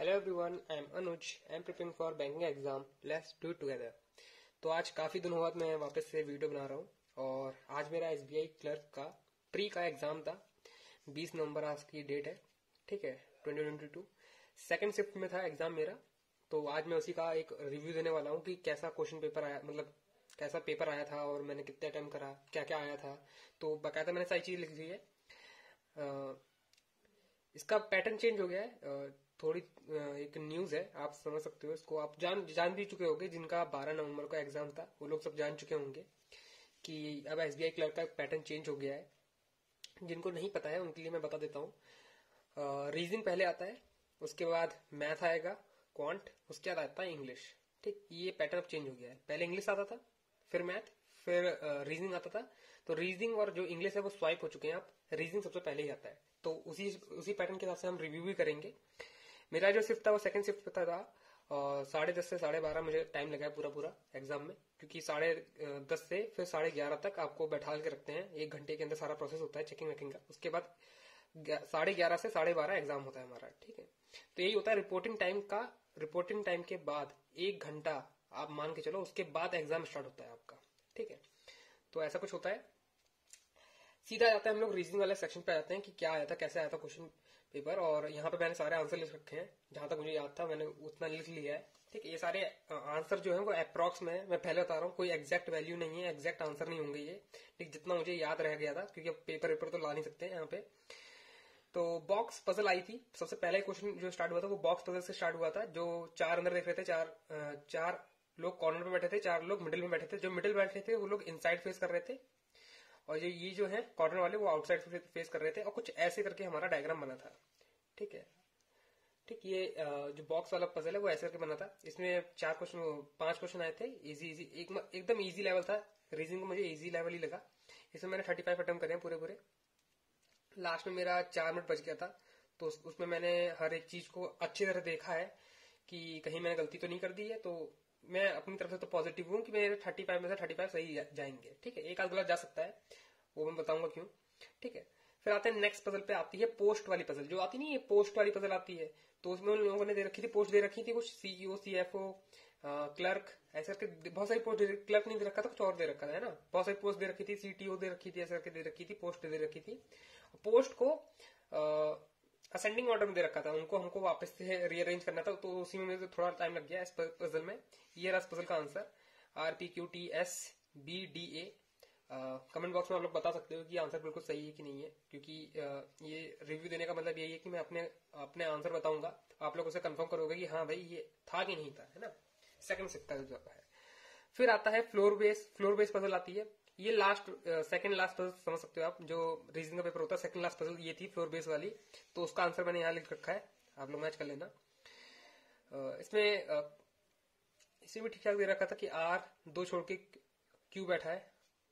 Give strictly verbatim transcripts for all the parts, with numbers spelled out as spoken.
Hello everyone, I am Anuj. I am preparing for banking exam. Let's do it together. तो आज काफी दिनों बाद मैं वापस से वीडियो बना रहा हूँ और आज मेरा एसबीआई क्लर्क का प्री का एग्जाम था। बीस नवंबर आज की डेट है, ठीक है, twenty twenty two. Second shift में था एग्जाम मेरा, तो आज मैं उसी का एक रिव्यू देने वाला हूँ कि कैसा क्वेश्चन पेपर आया, मतलब कैसा पेपर आया था और मैंने कितने अटेम्प्ट करा, क्या क्या आया था। तो बाकायदा मैंने सारी चीज लिख दी है। अ, इसका पैटर्न चेंज हो गया है। अ, थोड़ी अ, एक न्यूज है, आप समझ सकते हो इसको। आप जान जान भी चुके होंगे, जिनका बारह नवंबर को एग्जाम था वो लोग सब जान चुके होंगे कि अब एसबीआई क्लर्क का पैटर्न चेंज हो गया है। जिनको नहीं पता है उनके लिए मैं बता देता हूँ। रीजनिंग पहले आता है, उसके बाद मैथ आएगा, क्वांट, उसके बाद आता है इंग्लिश। ठीक, ये पैटर्न अब चेंज हो गया है। पहले इंग्लिश आता था, फिर मैथ, फिर रीजनिंग आता था। तो रीजनिंग और जो इंग्लिश है वो स्वाइप हो चुके हैं। अब रीजनिंग सबसे पहले ही आता है, तो उसी उसी पैटर्न के हिसाब से हम रिव्यू भी करेंगे। मेरा जो शिफ्ट था वो सेकंड शिफ्ट पे था और साढ़े दस से साढ़े बारह मुझे टाइम लगा है पूरा पूरा एग्जाम में, क्योंकि साढ़े अ, दस से फिर साढ़े ग्यारह तक आपको बैठा के रखते हैं। एक घंटे के अंदर सारा प्रोसेस होता है चेकिंग वेकिंग का। उसके बाद ग्या- साढ़े ग्यारह से साढ़े बारह एग्जाम होता है हमारा, ठीक है। तो यही होता है रिपोर्टिंग टाइम का। रिपोर्टिंग टाइम के बाद एक घंटा आप मान के चलो, उसके बाद एग्जाम स्टार्ट होता है आपका, ठीक है। तो ऐसा कुछ होता है। सीधा जाता है हम लोग रीजनिंग वाले सेक्शन पे आ जाते हैं कि क्या आया था, कैसे आया था क्वेश्चन पेपर। और यहाँ पे मैंने सारे आंसर लिख रखे हैं, जहां तक मुझे याद था मैंने उतना लिख लिया है, ठीक है। ये सारे आंसर जो है वो अप्रॉक्स में है, मैं पहले बता रहा हूँ, कोई एग्जैक्ट वैल्यू नहीं है, एग्जैक्ट आंसर नहीं होंगे ये, ठीक। जितना मुझे याद रह गया था, क्योंकि अब पेपर पेपर तो ला नहीं सकते यहाँ पे। तो बॉक्स पजल आई थी। सबसे पहला क्वेश्चन जो स्टार्ट हुआ था वो बॉक्स पजल से स्टार्ट हुआ था। जो चार अंदर देख रहे थे, चार अ, चार लोग कॉर्नर पे बैठे थे, चार लोग मिडिल में बैठे थे। जो मिडिल बैठे थे वो लोग इनसाइड फेस कर रहे थे और ये ये जो है कॉर्नर वाले वो आउटसाइड फेस कर रहे थे। और कुछ ऐसे करके हमारा डायग्राम बना था, ठीक है। ठीक, ये अ, जो बॉक्स वाला पजल है वो ऐसे करके बना था। इसमें चार क्वेश्चन, पांच क्वेश्चन आए थे। इजी इजी एक, एकदम इजी लेवल था। रीजनिंग को मुझे इजी लेवल ही लगा। इसमें मैंने थर्टी फाइव अटेम्प्ट करे हैं पूरे पूरे। लास्ट में मेरा चार मिनट बच गया था, तो उस, उसमें मैंने हर एक चीज को अच्छी तरह देखा है कि कहीं मैंने गलती तो नहीं कर दी है। तो मैं अपनी तरफ से तो पॉजिटिव हूँ कि मेरे थर्टी फाइव में से थर्टी फाइव सही जाएंगे, ठीक है। एक आध गलत जा सकता है, वो मैं बताऊंगा क्यों, ठीक है। फिर आते हैं नेक्स्ट पजल पे। आती है पोस्ट वाली पजल। जो आती नहीं है पोस्ट वाली पजल आती है, तो उसमें उन लोगों ने दे रखी थी, पोस्ट दे रखी थी कुछ सीईओ, सीएफओ, क्लर्क, ऐसे करके बहुत सारी पोस्ट। क्लर्क नहीं दे रखा था, कुछ और दे रखा था, है ना। बहुत सारी पोस्ट दे रखी थी, सीटीओ दे रखी थी, ऐसे करके दे रखी थी, पोस्ट दे रखी थी। पोस्ट को असेंडिंग ऑर्डर में दे रखा था, उनको हमको वापस से रीअरेंज करना था। तो उसी में मुझे थोड़ा टाइम लग गया इस पजल में। ये रहा पजल का answer, R P Q T S B D A. Comment box में आप लोग बता सकते हो कि आंसर बिल्कुल सही है कि नहीं है, क्योंकि uh, ये रिव्यू देने का मतलब यही है कि मैं अपने अपने आंसर बताऊंगा, आप लोग उसे कंफर्म करोगे कि हाँ भाई ये था कि नहीं था, है ना। सेकंड सिक्का जो है। फिर आता है floor base. Floor base puzzle आती है। ये लास्ट, सेकंड लास्ट पजल समझ सकते हो आप। जो रीजनिंग का पेपर होता है, सेकंड लास्ट पजल ये थी फ्लोर बेस वाली। तो उसका आंसर मैंने यहाँ लिख रखा है, आप लोग मैच कर लेना। uh, इसमें uh, इसे भी ठीक ठाक दे रखा था कि आर दो छोड़ के क्यू बैठा है,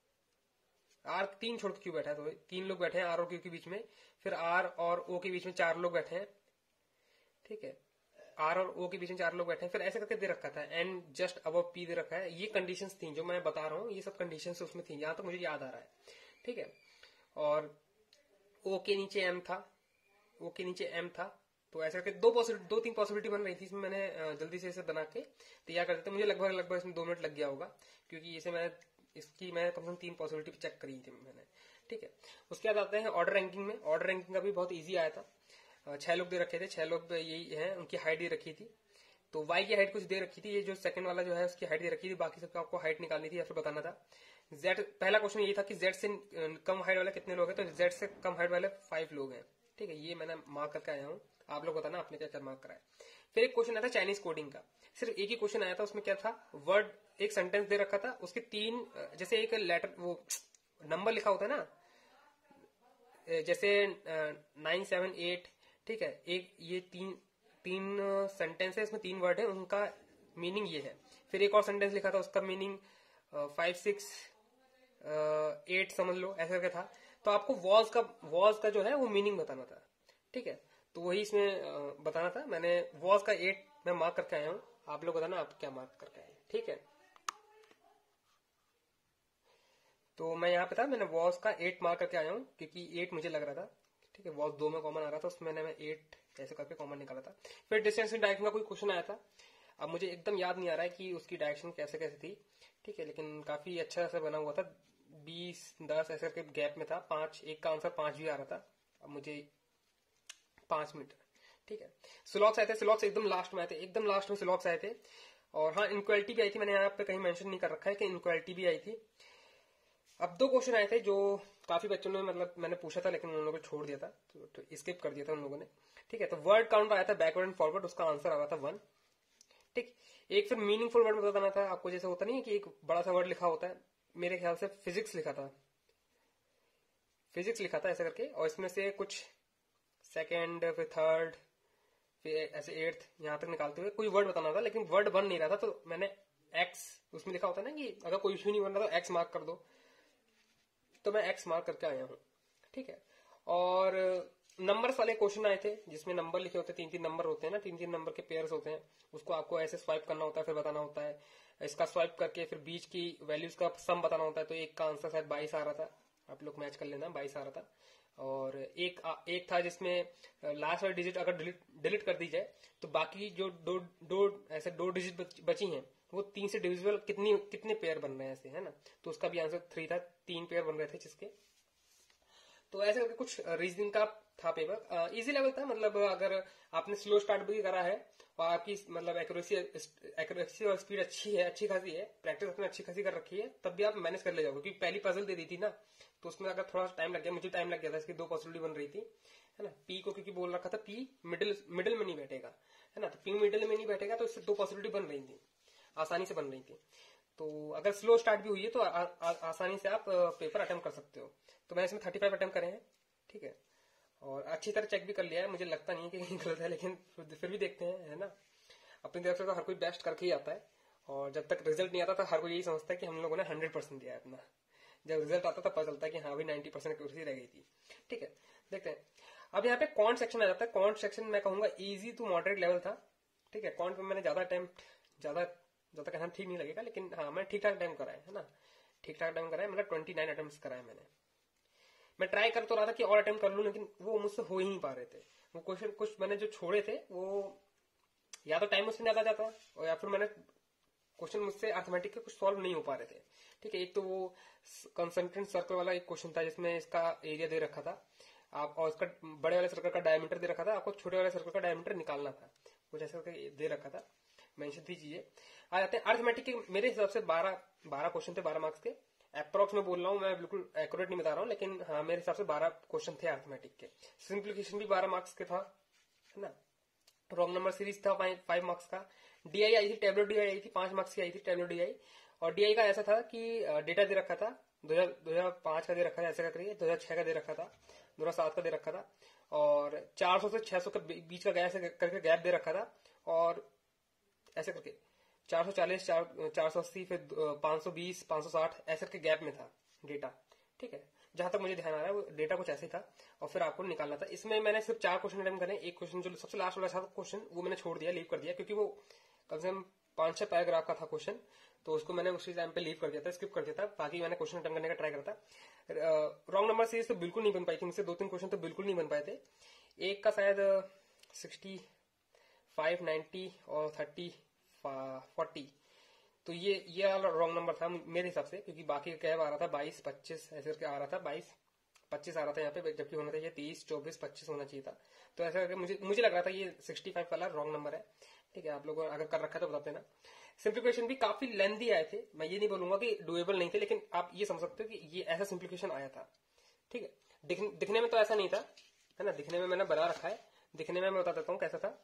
आर तीन छोड़ के क्यू बैठा है, तो तीन लोग बैठे हैं आर और क्यू के बीच में। फिर आर और ओ के बीच में चार लोग बैठे हैं, ठीक है। आर और ओ के बीच में चार लोग बैठे हैं। फिर ऐसे करके दे रखा था एन जस्ट अबव पी दे रखा है। ये कंडीशंस थी जो मैं बता रहा हूँ, ये सब कंडीशंस उसमें थी, यहां तक तो मुझे याद आ रहा है, ठीक है। और ओ के नीचे एम था, ओ के नीचे एम था। तो ऐसे करके दो पॉसिबिलिटी, दो तीन पॉसिबिलिटी बन रही थी। इसमें मैंने अ, जल्दी से इसे बना के तैयार कर देता। मुझे लगभग लगभग इसमें दो मिनट लग गया होगा, क्योंकि इसे मैं इसकी मैं कम से कम तीन पॉसिबिलिटी चेक करी थी मैंने, ठीक है। उसके बाद आते हैं ऑर्डर रैंकिंग में। ऑर्डर रैंकिंग का भी बहुत ईजी आया था। अ, छह लोग दे रखे थे, छह लोग यही है, उनकी हाइट दे रखी थी। तो वाई की हाइट कुछ दे रखी थी, ये जो सेकंड वाला जो है उसकी हाइट दे रखी थी, बाकी सबको आपको हाइट निकालनी थी या फिर बताना था। जेड, पहला क्वेश्चन ये था कि जेड से कम हाइट वाले कितने लोग हैं, तो जेड से कम हाइट वाले फाइव लोग हैं, ठीक है। ये मैंने मार्क करके आया हूँ, आप लोग बताना आपने क्या क्या मार्क करा है। फिर एक क्वेश्चन आया था चाइनीज कोडिंग का। सिर्फ एक ही क्वेश्चन आया था, उसमें क्या था, वर्ड, एक सेंटेंस दे रखा था, उसके तीन, जैसे एक लेटर, वो नंबर लिखा होता है ना, जैसे नाइन सेवन एट, ठीक है। एक ये तीन तीन सेंटेंस है, इसमें तीन वर्ड है, उनका मीनिंग ये है। फिर एक और सेंटेंस लिखा था, उसका मीनिंग फाइव सिक्स एट समझ लो, ऐसा करके था। तो आपको वॉज का वॉज का जो है वो मीनिंग बताना था, ठीक है। तो वही इसमें uh, बताना था। मैंने वॉज का एट मैं मार्क करके आया हूँ, आप लोग बताना आप क्या मार्क करके आए, ठीक है। तो मैं यहाँ पे था, मैंने वॉज का एट मार्क करके आया हूँ, क्योंकि एट मुझे लग रहा था, ठीक है। वॉज दो में कॉमन आ रहा था, उसमें मैंने मैं एट ऐसे करके कॉमन निकाला था। फिर डिस्टेंस इन डायरेक्शन का कोई क्वेश्चन आया था, अब मुझे एकदम याद नहीं आ रहा है कि उसकी डायरेक्शन कैसे कैसे थी, ठीक है, लेकिन काफी अच्छा से बना हुआ था, बीस दस ऐसे करके गैप में था, पांच, एक का आंसर पांच भी आ रहा था। अब मुझे पांच मिनट, ठीक है। स्लॉक्स आए थे, स्लॉक्स एकदम लास्ट में आए थे, एकदम लास्ट में स्लॉक्स आए थे। और हाँ, इनक्वालिटी भी आई थी, मैंने यहाँ पे कहीं मेंशन नहीं कर रखा है कि इनक्वालिटी भी आई थी। अब दो क्वेश्चन आए थे जो काफी बच्चों ने, मतलब मैंने पूछा था लेकिन उन लोगों को छोड़ दिया था, तो, तो स्किप कर दिया था उन लोगों ने, ठीक है। तो वर्ड काउंट आया था बैकवर्ड एंड फॉरवर्ड, उसका आंसर आ रहा था वन, ठीक। एक फिर मीनिंगफुल वर्ड बताना था आपको, जैसे होता नहीं है कि एक बड़ा सा वर्ड लिखा होता है, मेरे ख्याल से फिजिक्स लिखा था, फिजिक्स लिखा था ऐसा करके, और इसमें से कुछ सेकेंड, फिर थर्ड, फिर ऐसे एट्थ, यहां तक निकालते हुए कोई वर्ड बताना था, लेकिन वर्ड बन नहीं रहा था, तो मैंने एक्स, उसमें लिखा होता है ना कि अगर कोई इश्यू नहीं बन रहा तो एक्स मार्क कर दो, तो मैं एक्स मार्क करके आया हूं, ठीक है। और नंबर्स वाले क्वेश्चन आए थे जिसमें नंबर लिखे होते हैं, तीन तीन नंबर होते हैं ना, तीन तीन नंबर के पेयर्स होते हैं, उसको आपको ऐसे स्वाइप करना होता है, फिर बताना होता है, इसका स्वाइप करके फिर बीच की वैल्यूज का सम बताना होता है। तो एक का आंसर शायद बाईस आ रहा था, आप लोग मैच कर लेना, बाईस आ रहा था। और एक एक था जिसमें लास्ट वाली डिजिट अगर डिलीट डिलीट कर दी जाए तो बाकी जो दो दो ऐसे दो डिजिट बची हैं वो तीन से डिविजिबल कितनी कितने पेयर बन रहे हैं ऐसे, है ना, तो उसका भी आंसर थ्री था, तीन पेयर बन रहे थे जिसके। तो ऐसे करके कुछ रीजनिंग का था पेपर, इजी लेवल था, मतलब अगर आपने स्लो स्टार्ट भी करा है और आपकी मतलब एक्यूरेसी एक्यूरेसी और स्पीड अच्छी है, अच्छी खासी है, प्रैक्टिस अपने अच्छी खासी कर रखी है, तब भी आप मैनेज कर ले जाओगे, क्योंकि पहली पजल दे दी थी ना, तो उसमें अगर थोड़ा सा टाइम लग गया, मुझे टाइम लग गया था, इसकी दो पॉसिबिलिटी बन रही थी, है ना। पी को क्योंकि बोल रखा था पी मिडिल मिडिल में नहीं बैठेगा, है ना, तो पी मिडिल में नहीं बैठेगा, तो इससे दो पॉसिबिलिटी बन रही थी, आसानी से बन रही थी। तो अगर स्लो स्टार्ट भी हुई है तो आ, आ, आसानी से आप पेपर अटेम्प्ट कर सकते हो। तो मैंने इसमें थर्टी फाइव अटेम्प्ट करे हैं, ठीक है, और अच्छी तरह चेक भी कर लिया है, मुझे लगता नहीं है कि कहीं गलत है, लेकिन फिर भी देखते हैं, है ना। अपनी तरफ से तो हर कोई बेस्ट करके ही आता है, और जब तक रिजल्ट नहीं आता तो हर कोई यही समझता है कि हम लोगों ने हंड्रेड परसेंट दिया है अपना, जब रिजल्ट आता तब पता चलता है कि हाँ भाई नाइन्टी परसेंट एक्यूरेसी रह गई थी, ठीक है। देखते हैं अब यहाँ पे कॉन्ट सेक्शन आ जाता है। कॉन्ट सेक्शन मैं कहूंगा इजी टू मॉडरेट लेवल था, ठीक है। कॉन्ट में मैंने ज्यादा अटेम्प्ट ज्यादा ज्यादा कहना ठीक नहीं लगेगा, लेकिन हाँ मैं ठीक ठाक अटेम्प्ट करा है ना, ठीक ठाक अटेम्प्ट करा है, मतलब ट्वेंटी नाइन अटेम्प्ट करा है मैंने। मैं ट्राई कर तो रहा था कि और अटेम्प्ट कर लूं, लेकिन वो मुझसे हो ही नहीं पा रहे थे। वो क्वेश्चन कुछ मैंने जो छोड़े थे वो या तो टाइम मुझसे ज्यादा जाता और या फिर मैंने क्वेश्चन मुझसे अर्थमेटिक के कुछ सॉल्व नहीं हो पा रहे थे, ठीक है। एक तो वो कंसंट्रेंट सर्कल वाला एक क्वेश्चन था जिसमें इसका एरिया दे रखा था आप, और इसका बड़े वाले सर्कल का डायमीटर दे रखा था, आपको छोटे वाले सर्कल का डायमीटर निकालना था, कुछ ऐसा दे रखा था। मेंशन थी चीजें आ जाते हैं अर्थमेटिक के। मेरे हिसाब से बारह बारह क्वेश्चन थे, बारह मार्क्स के, अप्रोक्स में बोल रहा हूँ मैं, बिल्कुल एक्यूरेट नहीं बता रहा हूँ, लेकिन हाँ मेरे हिसाब से बारह क्वेश्चन थे अर्थमेटिक के। सिंप्लीफिकेशन भी बारह मार्क्स के था, है ना। रॉन्ग नंबर सीरीज था फाइव मार्क्स का। डीआई आई थी, टेबलो डीआई आई थी, पांच मार्क्स की आई थी टेबलो डीआई। और डीआई का ऐसा था कि डेटा दे रखा था दो हजार पांच का दे रखा था, ऐसा करके दो हजार छह का दे रखा था, दो हजार सात का दे रखा था, और चार सौ से छह सौ के बीच का गैप करके गैप दे रखा था, और ऐसे करके चार सौ चालीस, चार सौ अस्सी, फिर पांच सौ बीस, पांच सौ साठ ऐसे करके गैप में था डेटा, ठीक है। जहां तक मुझे ध्यान आ रहा है वो डेटा कुछ ऐसे था, और फिर आपको निकालना था। इसमें मैंने सिर्फ चार क्वेश्चन अटेम्प्ट करे, एक क्वेश्चन जो सबसे लास्ट वाला था क्वेश्चन वो मैंने छोड़ दिया, लीव कर दिया, क्योंकि वो कम से कम पांच छह पैराग्राफ का था क्वेश्चन, तो उसको मैंने उसी टाइम पे लीव कर दिया था, स्किप कर दिया था। बाकी मैंने क्वेश्चन अटेम्प्ट करने का ट्राई करा था। रॉन्ग नंबर सीरीज तो बिल्कुल नहीं बन पाई थी मुझसे, दो तीन क्वेश्चन तो बिल्कुल नहीं बन पाए थे। एक का शायद सिक्सटी फाइव, नाइन्टी और थर्टी फोर्टी, तो ये ये वाला रॉन्ग नंबर था मेरे हिसाब से, क्योंकि बाकी कैब आ रहा था बाईस, पच्चीस ऐसे करके आ रहा था, बाईस पच्चीस आ रहा था यहाँ पे, जबकि होना चाहिए तीस, चौबीस, पच्चीस होना चाहिए था। तो ऐसा करके मुझे मुझे लग रहा था ये सिक्सटी फाइव वाला रॉन्ग नंबर है, ठीक है। आप लोगों ने अगर कर रखा है तो बता देना। सिंप्लीफिकेशन भी काफी लेंथी आए थे, मैं ये नहीं बोलूंगा कि डुएबल नहीं थे, लेकिन आप ये समझ सकते हो कि ये ऐसा सिंप्लीफिकेशन आया था, ठीक है। दिख, दिखने में तो ऐसा नहीं था, है ना, दिखने में मैंने बना रखा है, दिखने में मैं बता देता हूँ कैसा था।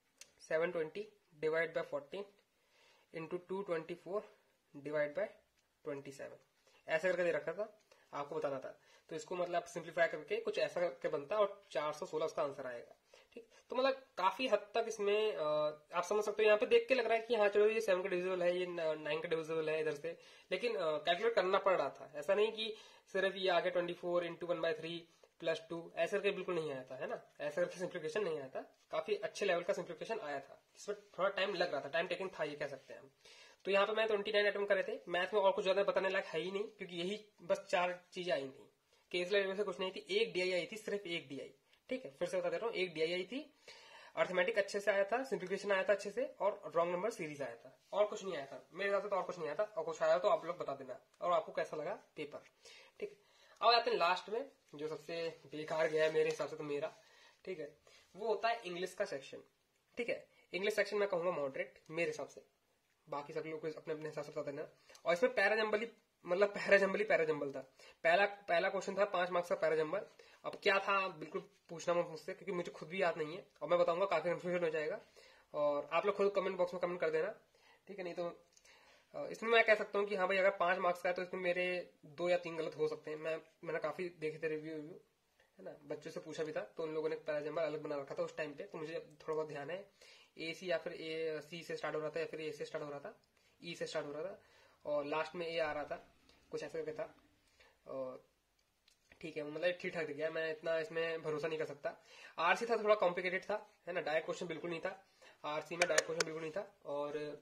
Seven twenty divide by fourteen into two twenty four divide by twenty seven ऐसे करके दे रखा था, आपको बताना था। तो इसको मतलब सिंप्लीफाई करके कुछ ऐसा करके बनता है, और चार सौ सोलह उसका आंसर आएगा, ठीक। तो मतलब काफी हद तक इसमें आप समझ सकते हो, यहाँ पे देख के लग रहा है कि हाँ चलो ये सेवन का डिविजिबल है, ये नाइन का डिविजिबल है इधर से, लेकिन कैलकुलेट करना पड़ रहा था। ऐसा नहीं कि सिर्फ ये आगे twenty four into one by three plus two ऐसे करके बिल्कुल नहीं आया था, है ना, ऐसे करके सिंप्लीफिकेशन नहीं आया था, काफी अच्छे लेवल का सिंप्लीफिकेशन आया था, इसमें थोड़ा टाइम लग रहा था, टाइम टेकिंग था ये कह सकते हैं हम। तो यहाँ पे मैं ट्वेंटी नाइन अटेम्प्ट करे थे। मैथ में और कुछ ज्यादा बताने लायक है ही नहीं, क्योंकि यही बस चार चीजें आई थी। केस लेवल से कुछ नहीं थी, एक डीआई आई थी, सिर्फ एक डीआई, ठीक है, फिर से बता दे रहा हूँ, एक डी आई आई थी, अर्थमेटिक अच्छे से आया था, सिंप्लीफिकेशन आया था अच्छे से, और रॉन्ग नंबर सीरीज आया था, और कुछ नहीं आया था मेरे हिसाब से, तो और कुछ नहीं आया था, और कुछ आया तो आप लोग बता देना और आपको कैसा लगा पेपर। ठीक है, अब आते हैं लास्ट में, जो सबसे बेकार गया है मेरे हिसाब से तो मेरा, ठीक है, वो होता है इंग्लिश का सेक्शन। ठीक है, इंग्लिश सेक्शन मैं कहूंगा मॉडरेट मेरे हिसाब से, बाकी सब लोग अपने अपने हिसाब से बता देना। और इसमें पैराजंबल ही मतलब पैराजंबल ही पैराजंबल था। पहला पहला क्वेश्चन था पांच मार्क्स का पैराजंबल। अब क्या था बिल्कुल पूछना मत मुझसे, क्योंकि मुझे खुद भी याद नहीं है और मैं बताऊंगा, काफी कंफ्यूजन हो जाएगा, और आप लोग खुद कमेंट बॉक्स में कमेंट कर देना। ठीक है, नहीं तो इसमें मैं कह सकता हूँ कि हाँ भाई अगर पांच मार्क्स का है तो इसमें मेरे दो या तीन गलत हो सकते हैं। मैं मैंने काफी देखे थे रिव्यू रिव्यू है ना, बच्चों से पूछा भी था, तो उन लोगों ने पैराजंबल अलग बना रखा था उस टाइम पे, तो मुझे थोड़ा बहुत ध्यान है। ए सी या फिर ए सी से स्टार्ट हो रहा था, या फिर ए से स्टार्ट हो रहा था, ई से स्टार्ट हो रहा था, और लास्ट में ए आ रहा था, कुछ ऐसा करके था। और ठीक है, मतलब ठीक ठाक गया, मैं इतना इसमें भरोसा नहीं कर सकता। आरसी था थोड़ा कॉम्प्लिकेटेड था, है ना, डायरेक्ट क्वेश्चन बिल्कुल नहीं था, आरसी में डायरेक्ट क्वेश्चन बिल्कुल नहीं था। और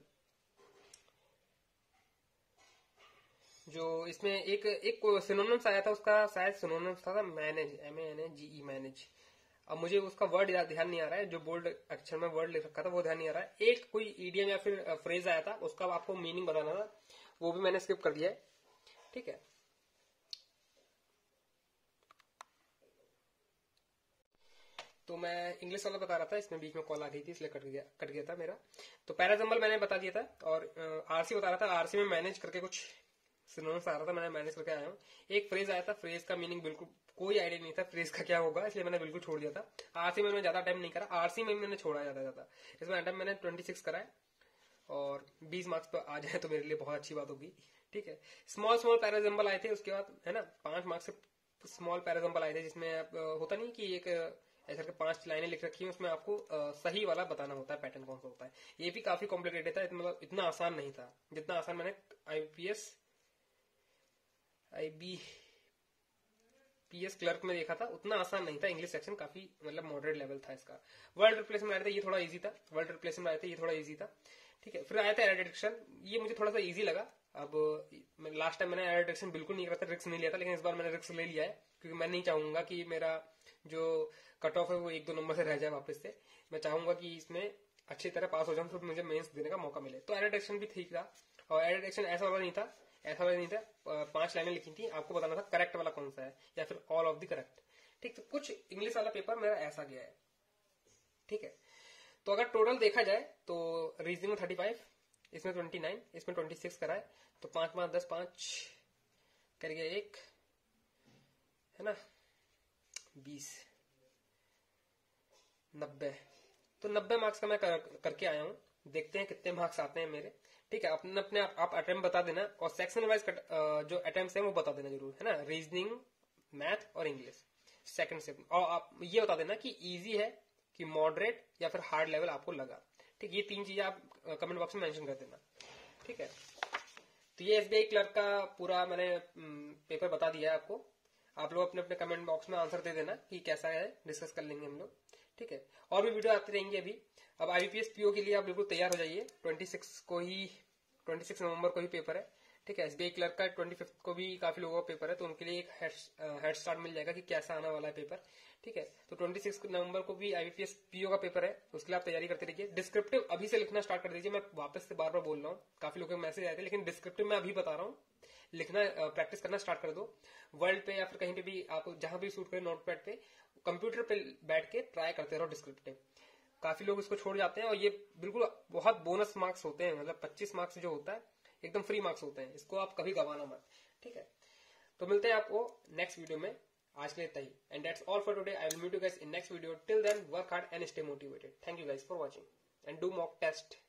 जो इसमें एक एक सिनोनिम्स आया था, उसका शायद सिनोनिम्स था manage, M A N A G E manage. अब मुझे उसका वर्ड ध्यान नहीं आ रहा है, जो बोल्ड अक्षर में वर्ड लिख रखा था वो ध्यान नहीं आ रहा है। एक कोई ईडियम या फिर फ्रेज आया था, उसका आपको मीनिंग बताना था, वो भी मैंने स्किप कर दिया है। ठीक है, तो मैं इंग्लिश वाला बता रहा था, इसमें बीच में कॉल आ गई थी इसलिए कट गया कट गया था मेरा। तो पैराजंबल मैंने बता दिया था, और आरसी बता रहा था, आरसी में मैनेज करके कुछ सिनोनिम्स आ रहा था, मैंने मैनेज करके आया हूँ। एक फ्रेज आया था, फ्रेज का मीनिंग बिल्कुल कोई आइडिया नहीं था फ्रेज का क्या होगा, इसलिए मैंने बिल्कुल छोड़ दिया था। आरसी में मैंने ज्यादा टाइम नहीं करा, आरसी में मैंने छोड़ा ज्यादा ज्यादा। इसमें टाइम मैंने ट्वेंटी सिक्स करा है, और बीस मार्क्स पर आ जाए तो मेरे लिए बहुत अच्छी बात होगी। ठीक है, स्मॉल स्मॉल पैराजंबल आए थे उसके बाद, है ना, पांच मार्क्स से स्मॉल पैराजंबल आए थे, जिसमें आप होता नहीं कि एक ऐसा करके पांच लाइनें लिख रखी हैं, उसमें आपको आ, सही वाला बताना होता है, पैटर्न कौन सा होता है। ये भी काफी कॉम्प्लिकेटेड था, मतलब इतना आसान नहीं था जितना आसान मैंने IPS I B PS clerk में देखा था, उतना आसान नहीं था। इंग्लिश सेक्शन काफी मतलब मॉडरेट लेवल था इसका। वर्ल्ड रिप्लेसमेंट आया था, ये थोड़ा इजी था। वर्ल्ड रिप्लेसमेंट आया था, ये थोड़ा इजी था। ठीक है, फिर आया था एरर डिटेक्शन, ये मुझे थोड़ा सा इजी लगा। अब लास्ट टाइम मैंने एरर डिटेक्शन बिल्कुल नहीं करा था, रिस्क नहीं लिया था, लेकिन इस बार मैंने रिस्क ले लिया है, क्योंकि मैं नहीं चाहूंगा कि मेरा जो कट ऑफ है वो एक दो नंबर से रह जाए वापस से। मैं चाहूंगा कि इसमें अच्छी तरह पास हो जाऊं, फिर मुझे मेंस देने का मौका मिले। तो एरर डिटेक्शन भी ठीक था, और एरर डिटेक्शन ऐसा वाला नहीं था, ऐसा वाला नहीं था, पांच लाइनें लिखी थी, आपको बताना था करेक्ट वाला कौन सा है, या फिर ऑल ऑफ द करेक्ट। ठीक, तो कुछ इंग्लिश वाला पेपर मेरा ऐसा गया है। ठीक है, तो अगर टोटल देखा जाए तो रीजनिंग में थर्टी फाइव, इसमें ट्वेंटी नाइन, इसमें ट्वेंटी सिक्स कराए, तो पांच पांच दस, पांच कर गया एक, है ना, बीस, नब्बे। तो नब्बे मार्क्स का मैं कर, करके आया हूं। देखते हैं कितने मार्क्स आते हैं मेरे। ठीक है, अपने अपने आप, आप अटेम्प्ट बता देना, और सेक्शन वाइज जो अटेम्प्ट है वो बता देना जरूर, है ना, रीजनिंग, मैथ और इंग्लिश सेकंड से। और आप ये बता देना कि इजी है कि मॉडरेट या फिर हार्ड लेवल आपको लगा। ठीक, ये तीन चीजें आप कमेंट बॉक्स में मेंशन कर देना। ठीक है, तो ये एसबीआई क्लर्क का पूरा मैंने पेपर बता दिया है आपको। आप लोग अपने अपने कमेंट बॉक्स में आंसर दे देना कि कैसा है, डिस्कस कर लेंगे हम लोग। ठीक है, और भी वीडियो आती रहेंगी अभी। अब आईबीपीएस पीओ के लिए आप बिल्कुल तैयार हो जाइए, छब्बीस को ही छब्बीस नवंबर को ही पेपर है। ठीक है, एसबीआई क्लर्क का पच्चीस को भी काफी लोगों का पेपर है, तो उनके लिए एक हेड स्टार्ट मिल जाएगा कि कैसा आने वाला है पेपर। ठीक है, तो छब्बीस नवंबर को भी आईबीपीएस पीओ का पेपर है, उसके लिए आप तैयारी करते रहिए। डिस्क्रिप्टिव अभी से लिखना स्टार्ट कर दीजिए। मैं वापस से बार बार बोल रहा हूँ, काफी लोगों के मैसेज आए थे, लेकिन डिस्क्रिप्टिव में अभी बता रहा हूँ, लिखना प्रैक्टिस करना स्टार्ट कर दो। वर्ल्ड पे या फिर कहीं पे भी आप जहां भी शूट करें, नोटपैड पे, कंप्यूटर पे बैठ के ट्राई करते रहो डिस्क्रिप्टिव। काफी लोग इसको छोड़ जाते हैं, और ये बिल्कुल बहुत बोनस मार्क्स होते हैं, मतलब पच्चीस मार्क्स जो होता है एकदम फ्री मार्क्स होते हैं, इसको आप कभी गवाना मत। ठीक है, तो मिलते हैं आपको नेक्स्ट वीडियो में। आज के लिए इतना ही, and that's all for today. I will meet you guys in next video. Till then work hard and stay motivated. Thank you guys for watching and do mock test.